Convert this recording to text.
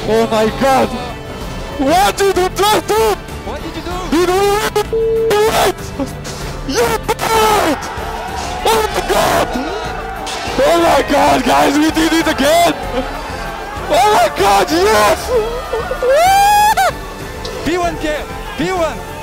Oh my god! What did you do? What did you do? You do it! You did it! Oh my god! Oh my god, guys, we did it again! Oh my god, yes! P1, Pierre! P1!